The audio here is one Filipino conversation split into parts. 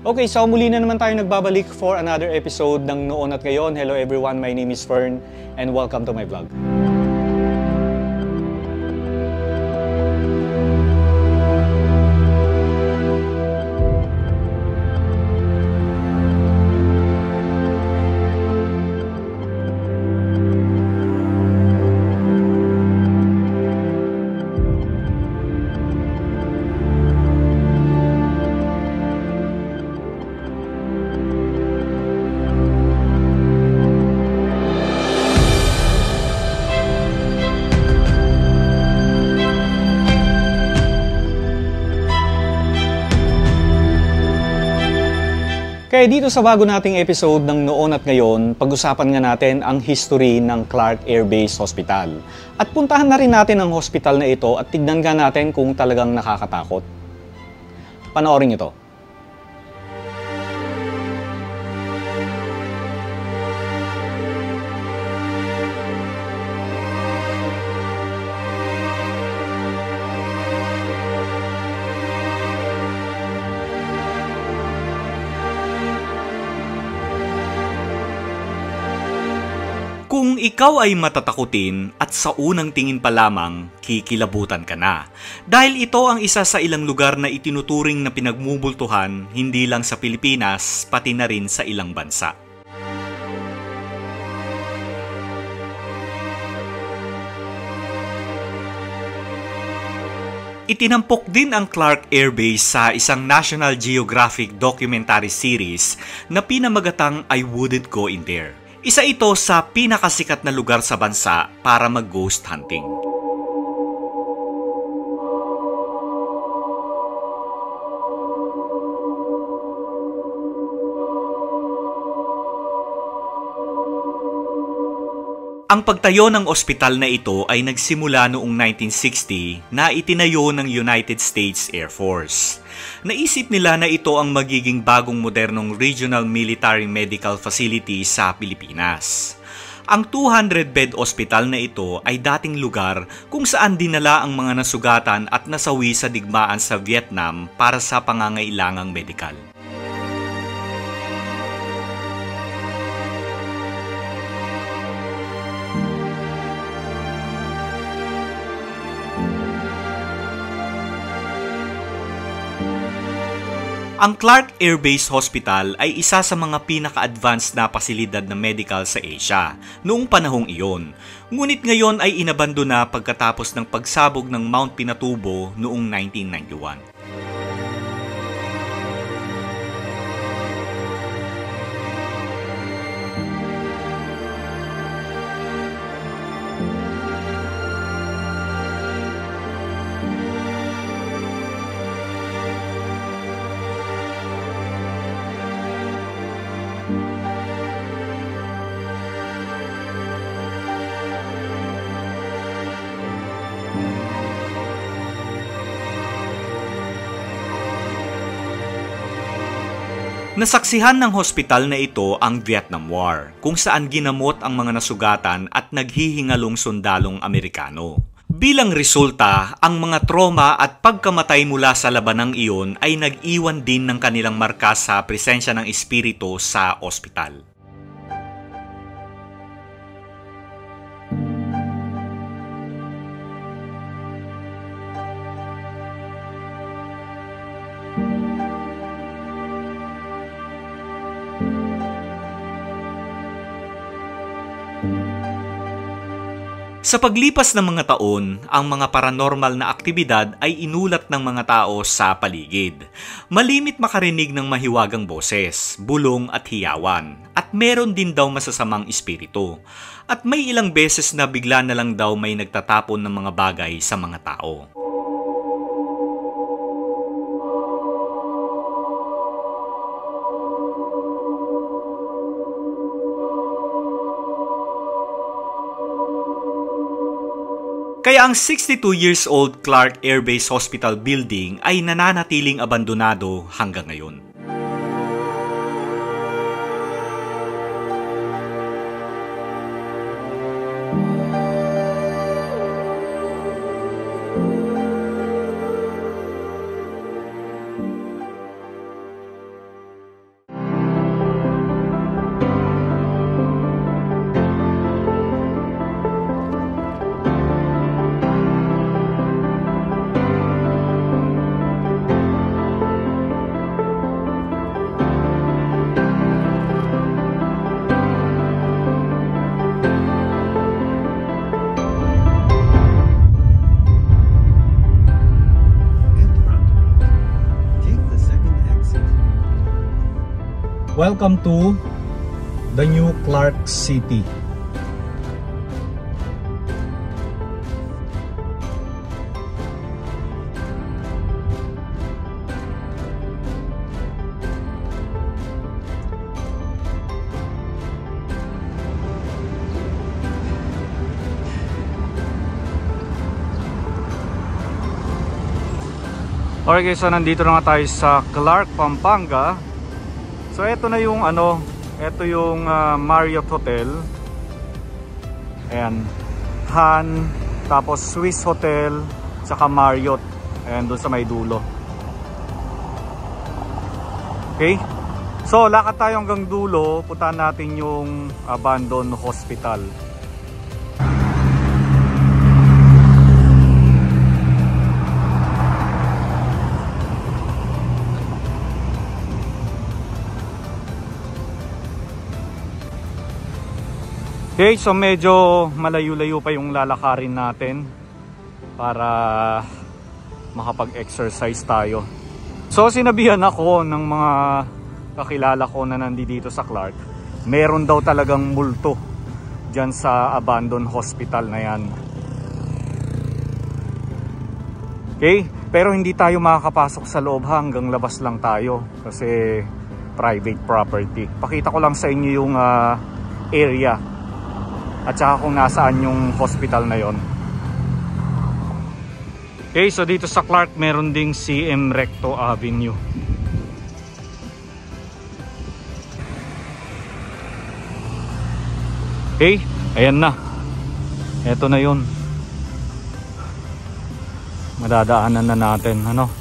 Okay, so muli na naman tayo nagbabalik for another episode ng Noon at Ngayon. Hello everyone, my name is Fern and welcome to my vlog. Kaya dito sa bago nating episode ng Noon at Ngayon, pag-usapan nga natin ang history ng Clark Air Base Hospital. At puntahan na rin natin ang hospital na ito at tignan nga natin kung talagang nakakatakot. Panoorin niyo to. Kung ikaw ay matatakutin at sa unang tingin pa lamang, kikilabutan ka na. Dahil ito ang isa sa ilang lugar na itinuturing na pinagmumultuhan hindi lang sa Pilipinas, pati na rin sa ilang bansa. Itinampok din ang Clark Air Base sa isang National Geographic documentary series na pinamagatang I Wouldn't Go In There. Isa ito sa pinakasikat na lugar sa bansa para mag-ghost hunting. Ang pagtayo ng ospital na ito ay nagsimula noong 1960 na itinayo ng United States Air Force. Naisip nila na ito ang magiging bagong modernong regional military medical facility sa Pilipinas. Ang 200-bed ospital na ito ay dating lugar kung saan dinala ang mga nasugatan at nasawi sa digmaan sa Vietnam para sa pangangailangang medikal. Ang Clark Air Base Hospital ay isa sa mga pinaka-advanced na pasilidad na medical sa Asia noong panahong iyon. Ngunit ngayon ay inabandona pagkatapos ng pagsabog ng Mount Pinatubo noong 1991. Nasaksihan ng hospital na ito ang Vietnam War, kung saan ginamot ang mga nasugatan at naghihingalong sundalong Amerikano. Bilang resulta, ang mga trauma at pagkamatay mula sa labanang iyon ay nag-iwan din ng kanilang marka sa presensya ng espiritu sa ospital. Sa paglipas ng mga taon, ang mga paranormal na aktibidad ay inulat ng mga tao sa paligid. Malimit makarinig ng mahiwagang boses, bulong at hiyawan, at meron din daw masasamang espiritu. At may ilang beses na bigla na lang daw may nagtatapon ng mga bagay sa mga tao. Kaya ang 62 years old Clark Air Base Hospital building ay nananatiling abandonado hanggang ngayon. Welcome to the new Clark City. Okay guys, so nandito na nga tayo sa Clark, Pampanga. So ito na yung ito yung Marriott Hotel. Ayan, Han, tapos Swiss Hotel, saka Marriott. Ayan, doon sa may dulo. Okay, so lakad tayo hanggang dulo. Puntahan natin yung abandoned hospital. Okay, so medyo malayo-layo pa yung lalakarin natin para makapag-exercise tayo. So sinabihan ako ng mga kakilala ko na nandito sa Clark, meron daw talagang multo dyan sa abandoned hospital na yan. Okay, pero hindi tayo makakapasok sa loob, hanggang labas lang tayo kasi private property. Pakita ko lang sa inyo yung area at saka kung nasaan yung hospital na yon. Okay, so dito sa Clark meron ding CM Recto Avenue. Okay, ayan na. Eto na yun. Madadaanan na natin,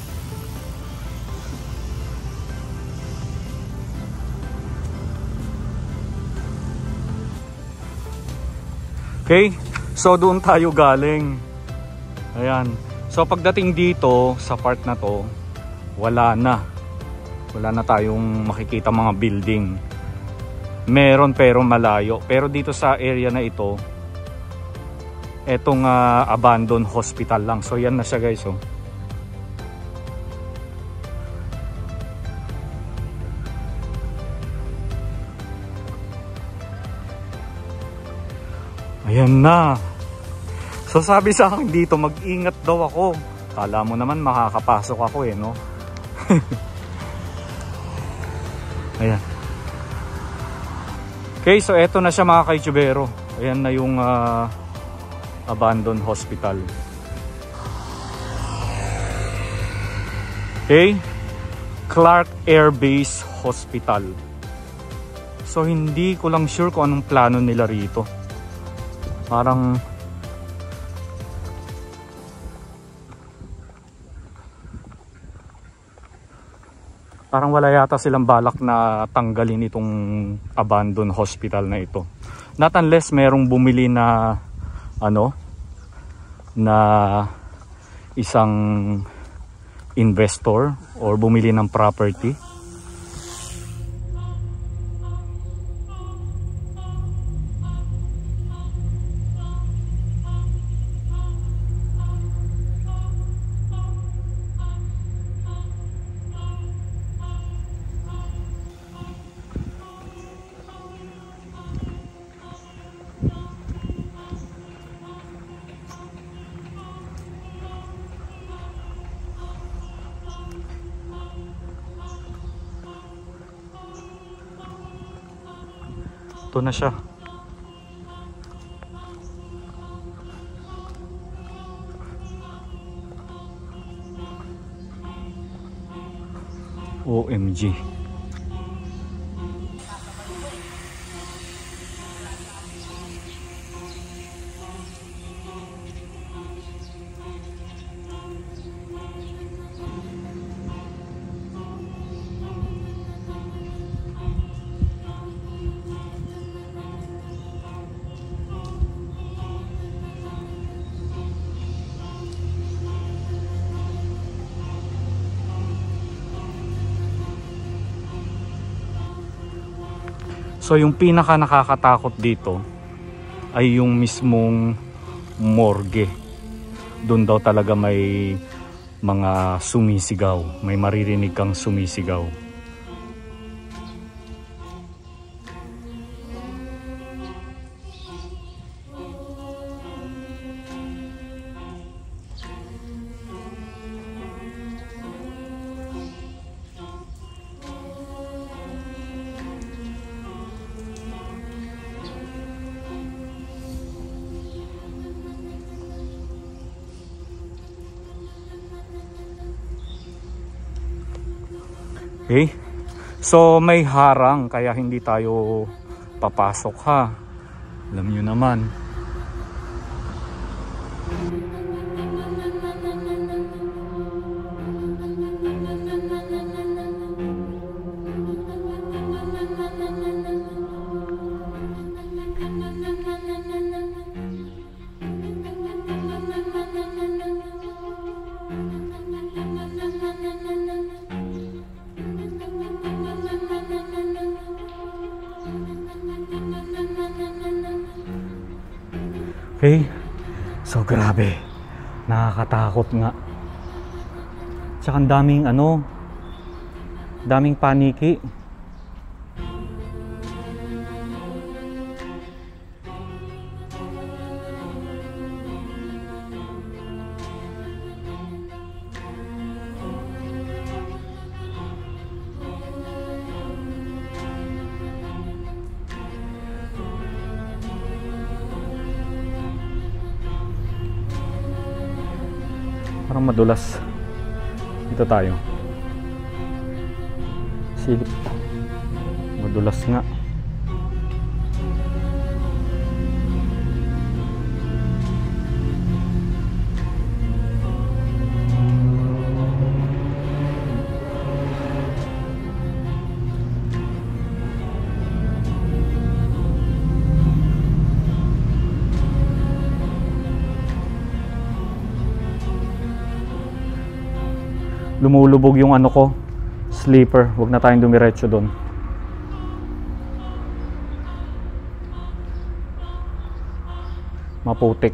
Okay, so doon tayo galing. Ayan. So pagdating dito sa part na to, wala na tayong makikita mga building. Meron pero malayo. Pero dito sa area na ito, etong abandoned hospital lang. So yan na siya guys, oh. Ayan na. So sabi sa akin dito, mag-ingat daw ako. Kala mo naman makakapasok ako no? Ayan. Okay, so eto na siya mga kaitsubero. Ayan na yung abandoned hospital. Okay, Clark Air Base Hospital. So hindi ko lang sure kung anong plano nila rito. Parang wala yata silang balak na tanggalin itong abandoned hospital na ito. Not unless merong bumili na na isang investor or bumili ng property. Ito na siya. OMG. So yung pinaka nakakatakot dito ay yung mismong morgue. Doon daw talaga may mga sumisigaw, may maririnig kang sumisigaw. Okay? So may harang kaya hindi tayo papasok ha. Alam nyo naman. Okay, so grabe, nakakatakot nga. Tsaka ang daming paniki. Parang madulas. Dito tayo. Silip. Madulas nga. Lumulubog yung ano ko, sleeper. Huwag na tayong dumiretso doon. Maputik.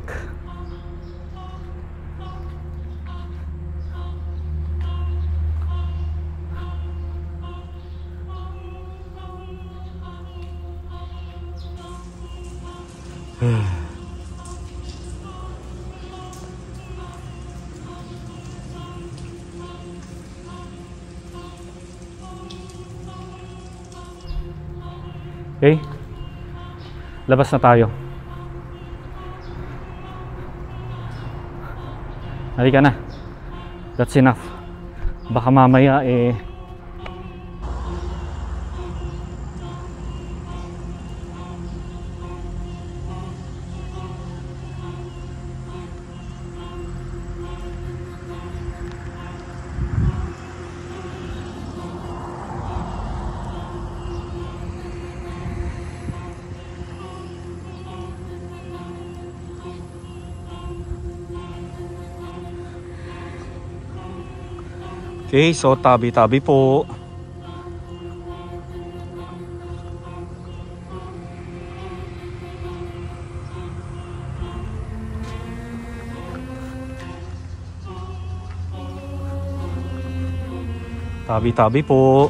Okay, labas na tayo. Halika na. That's enough. Baka mamaya Okay, so tabi-tabi po. Tabi-tabi po.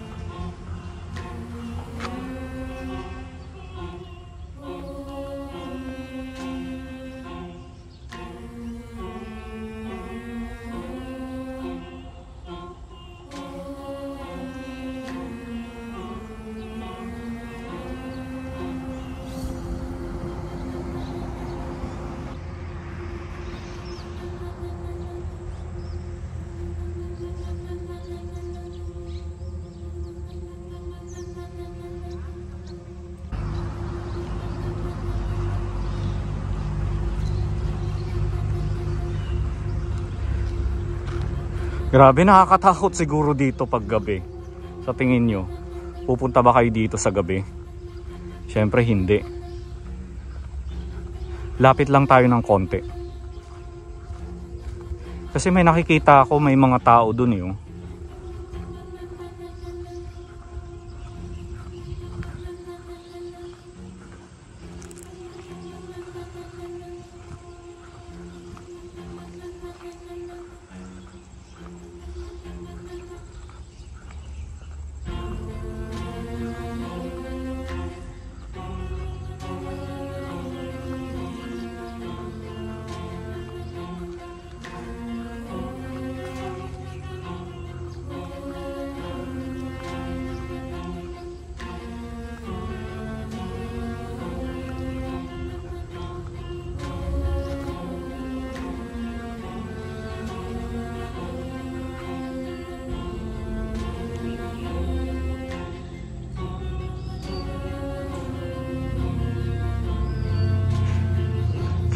Grabe, nakakatakot siguro dito pag gabi. Sa tingin nyo, pupunta ba kayo dito sa gabi? Syempre hindi. Lapit lang tayo ng konti. Kasi may nakikita ako, may mga tao dun eh.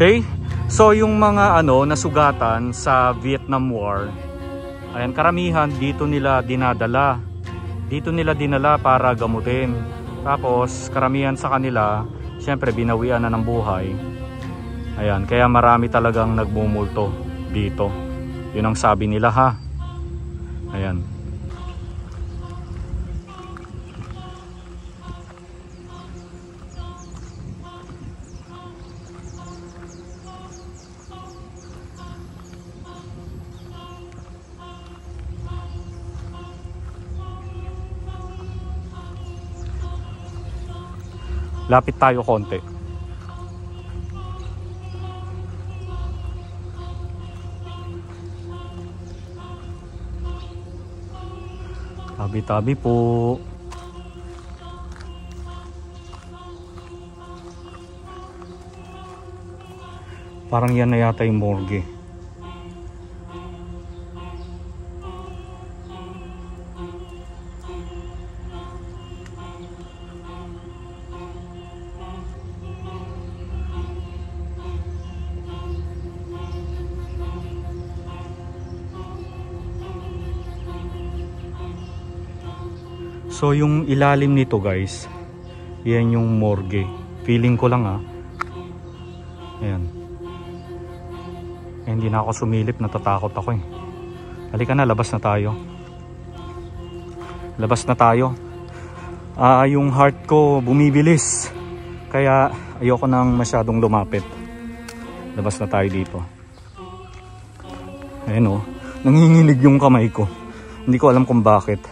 Okay? So yung mga nasugatan sa Vietnam War, ayan, karamihan dito nila dinadala. Dito nila dinala para gamutin. Tapos karamihan sa kanila, syempre binawian na ng buhay. Ayan, kaya marami talagang nagmumulto dito. Yun ang sabi nila, ha. Ayan. Lapit tayo konti. Tabi-tabi po. Parang yan na yata yung morgue. So yung ilalim nito guys, yan yung morgue. Feeling ko lang ayan. Hindi na ako sumilip, natatakot ako eh. Halika na, labas na tayo. Labas na tayo. Yung heart ko bumibilis. Kaya ayoko nang masyadong lumapit. Labas na tayo dito. Ayan nanginginig yung kamay ko. Hindi ko alam kung bakit.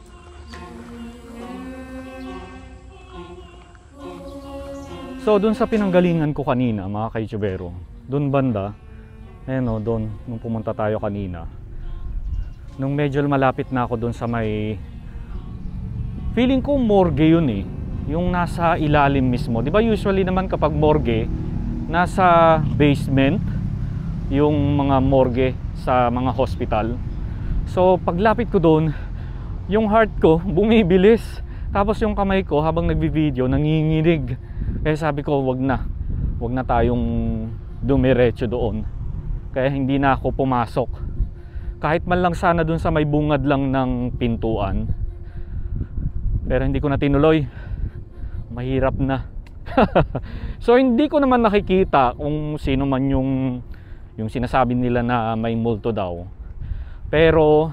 So dun sa pinanggalingan ko kanina mga ka-YouTubero, dun banda, ayan dun nung pumunta tayo kanina, nung medyo malapit na ako dun sa may, feeling ko morgue yun yung nasa ilalim mismo. Di ba usually naman kapag morgue, nasa basement yung mga morgue sa mga hospital. So paglapit ko dun, yung heart ko bumibilis, tapos yung kamay ko habang nagbi-video nanginginig. Kaya sabi ko wag na tayong dumiretso doon. Kaya hindi na ako pumasok. Kahit man lang sana dun sa may bungad lang ng pintuan. Pero hindi ko na tinuloy. Mahirap na. So hindi ko naman nakikita kung sino man yung sinasabi nila na may multo daw. Pero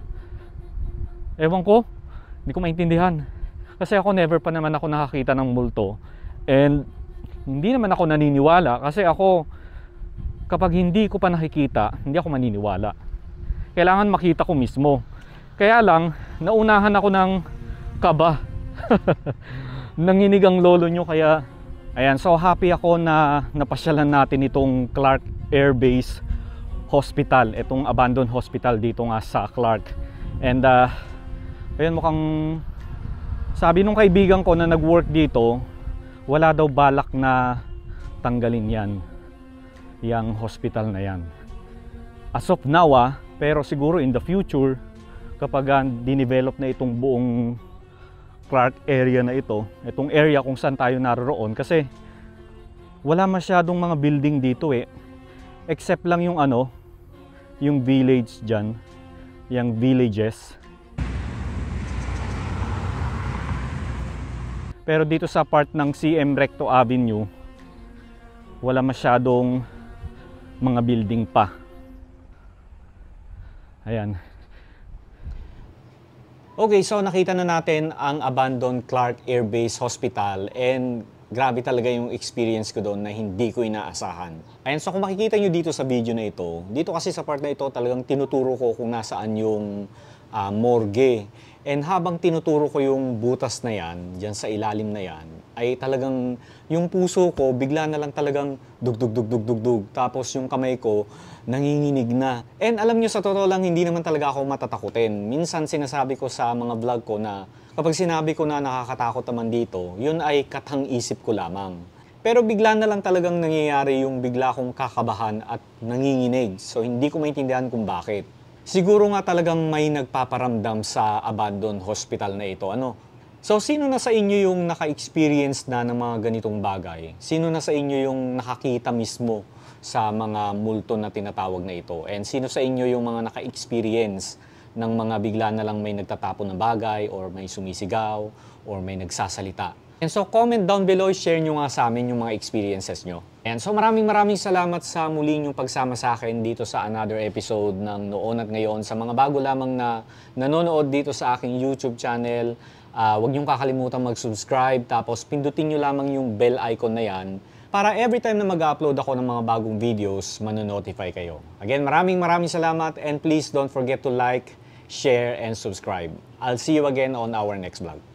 ewan ko, hindi ko maintindihan. Kasi ako never pa naman ako nakakita ng multo. And hindi naman ako naniniwala kasi ako kapag hindi ko pa nakikita, hindi ako maniniwala. Kailangan makita ko mismo. Kaya lang, naunahan ako ng kaba. Nanginig ang lolo nyo kaya ayan, so happy ako na napasyalan natin itong Clark Air Base Hospital, itong abandoned hospital dito nga sa Clark. And ayun, mukhang sabi nung kaibigan ko na nag-work dito, wala daw balak na tanggalin yang hospital na yan. As of now pero siguro in the future kapag dinevelop na itong buong Clark area na itong area kung saan tayo naroon, kasi wala masyadong mga building dito except lang yung yung village dyan, yung villages. Pero dito sa part ng CM Recto Avenue, wala masyadong mga building pa. Ayan. Okay, so nakita na natin ang abandoned Clark Air Base Hospital and grabe talaga yung experience ko doon na hindi ko inaasahan. Ayan, so kung makikita nyo dito sa video na ito, dito kasi sa part na ito talagang tinuturo ko kung nasaan yung morgue. And habang tinuturo ko yung butas na yan, dyan sa ilalim na yan, ay talagang yung puso ko bigla na lang talagang dug-dug-dug-dug-dug-dug. Tapos yung kamay ko nanginginig na. And alam nyo, sa totoo lang, hindi naman talaga ako matatakutin. Minsan sinasabi ko sa mga vlog ko na kapag sinabi ko na nakakatakot naman dito, yun ay katang isip ko lamang. Pero bigla na lang talagang nangyayari yung bigla kong kakabahan at nanginginig. So hindi ko maintindihan kung bakit. Siguro nga talagang may nagpaparamdam sa abandoned hospital na ito. So, sino na sa inyo yung naka-experience na ng mga ganitong bagay? Sino na sa inyo yung nakakita mismo sa mga multo na tinatawag na ito? And sino sa inyo yung mga naka-experience ng mga bigla na lang may nagtatapon ng bagay or may sumisigaw or may nagsasalita? And so, comment down below, share nyo nga sa amin yung mga experiences nyo. And so, maraming salamat sa muli yung pagsama sa akin dito sa another episode ng Noon at Ngayon. Sa mga bago lamang na nanonood dito sa aking YouTube channel, huwag niyong kakalimutan mag-subscribe, tapos pindutin niyo lamang yung bell icon na yan para every time na mag-upload ako ng mga bagong videos, manonotify kayo. Again, maraming salamat, and please don't forget to like, share, and subscribe. I'll see you again on our next vlog.